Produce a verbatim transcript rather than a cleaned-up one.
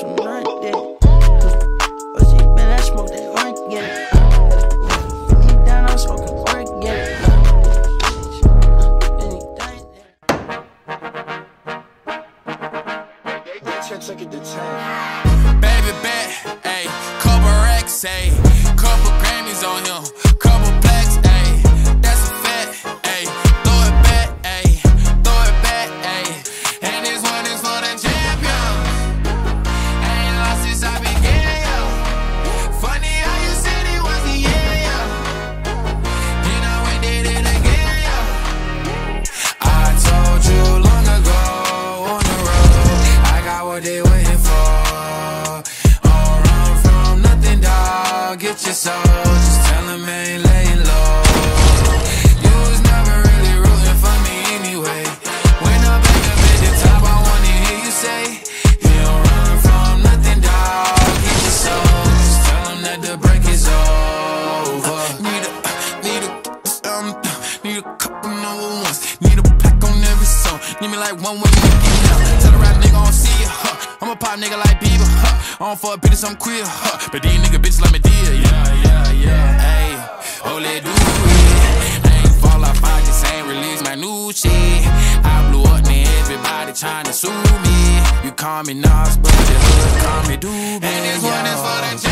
some night, yeah. But she been that smoke, that rank, yeah. Deep down, I'm smoking work, yeah. Baby bet, ayy, couple racks, ayy, couple Grammys on him, couple blacks, ayy, that's a fact, ayy, throw it back, ayy, throw it back, ayy, and this one is for the champion. Ain't lost since I began, yo. Funny how you said it was the year, yo. You know we did it again, yo. I told you long ago on the road, I got what they waiting for. Get your soul, just tell him I ain't laying low. You was never really rooting for me anyway. When I'm back up at the top, I wanna hear you say, you don't run from nothing, dog. Get your soul, just tell him that the break is over. Need a, need a, um, need a couple number ones. Need a pack on every song. Need me like one way to get out. Tell the rap nigga I don't see you, huh. I'm a pop nigga like Bieber, huh. I don't fuck bitches, I'm queer, huh. But these nigga bitches like me dear, yeah, yeah, yeah, ayy. Oh, let do it. I ain't fall off, I just ain't release my new shit. I blew up, then everybody tryna sue me. You call me Nas, but the hood call me Doobie. And this one is for the